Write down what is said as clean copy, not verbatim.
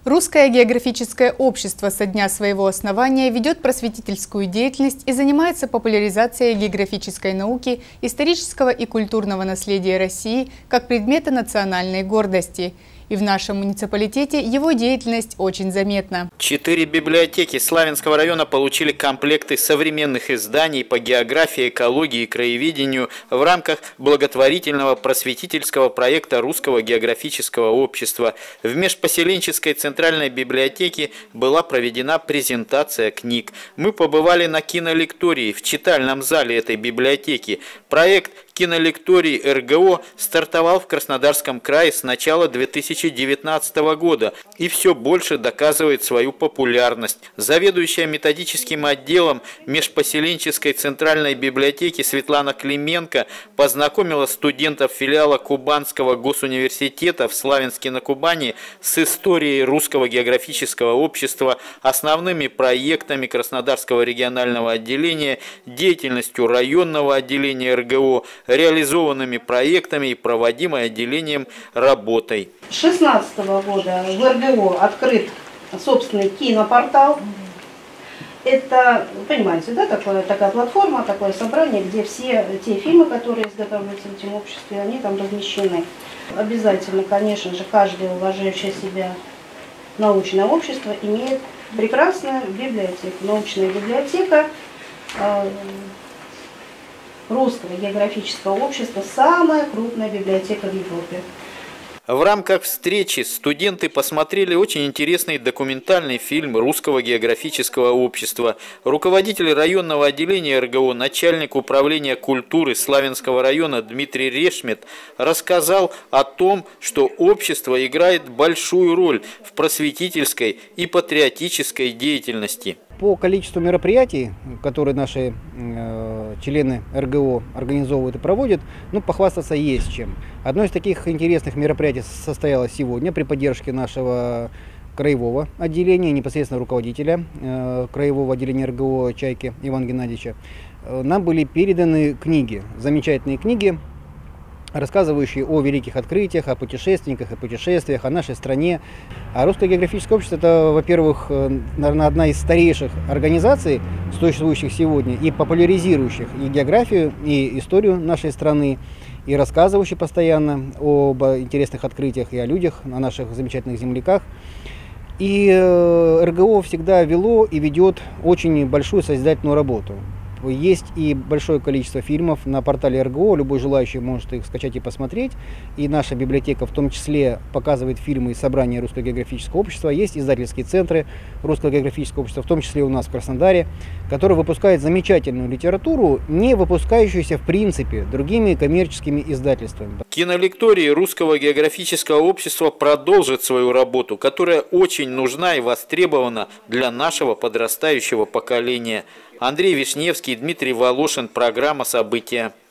Русское географическое общество со дня своего основания ведет просветительскую деятельность и занимается популяризацией географической науки, исторического и культурного наследия России как предмета национальной гордости. И в нашем муниципалитете его деятельность очень заметна. 4 библиотеки Славянского района получили комплекты современных изданий по географии, экологии и краеведению в рамках благотворительного просветительского проекта Русского географического общества. В межпоселенческой центральной библиотеке была проведена презентация книг. Мы побывали на кинолектории в читальном зале этой библиотеки. Проект кинолекторий РГО стартовал в Краснодарском крае с начала 2019 года и все больше доказывает свою популярность. Заведующая методическим отделом межпоселенческой центральной библиотеки Светлана Клименко познакомила студентов филиала Кубанского госуниверситета в Славянске на Кубани с историей Русского географического общества, основными проектами Краснодарского регионального отделения, деятельностью районного отделения РГО, реализованными проектами и проводимой отделением работой. С 2016 года в РГО открыт собственный кинопортал. Это, понимаете, да, такая платформа, такое собрание, где все те фильмы, которые изготавливаются в этом обществе, они там размещены. Обязательно, конечно же, каждое уважающее себя научное общество имеет прекрасную библиотеку. Научная библиотека Русского географического общества – самая крупная библиотека в Европе. В рамках встречи студенты посмотрели очень интересный документальный фильм Русского географического общества. Руководитель районного отделения РГО, начальник управления культуры Славянского района Дмитрий Решмет рассказал о том, что общество играет большую роль в просветительской и патриотической деятельности. По количеству мероприятий, которые наши члены РГО организовывают и проводят, похвастаться есть чем. Одно из таких интересных мероприятий состоялось сегодня при поддержке нашего краевого отделения, непосредственно руководителя краевого отделения РГО Чайки Ивана Геннадьевича. Нам были переданы книги, замечательные книги, рассказывающие о великих открытиях, о путешественниках и путешествиях, о нашей стране. А Русское географическое общество – это, во-первых, наверное, одна из старейших организаций, существующих сегодня, и популяризирующих и географию, и историю нашей страны, и рассказывающих постоянно об интересных открытиях и о людях, о наших замечательных земляках. И РГО всегда вело и ведет очень большую созидательную работу. Есть и большое количество фильмов на портале РГО, любой желающий может их скачать и посмотреть. И наша библиотека в том числе показывает фильмы и собрания Русского географического общества. Есть издательские центры Русского географического общества, в том числе у нас в Краснодаре, который выпускает замечательную литературу, не выпускающуюся в принципе другими коммерческими издательствами. Кинолектории Русского географического общества продолжит свою работу, которая очень нужна и востребована для нашего подрастающего поколения. Андрей Вишневский, Дмитрий Волошин. Программа «События».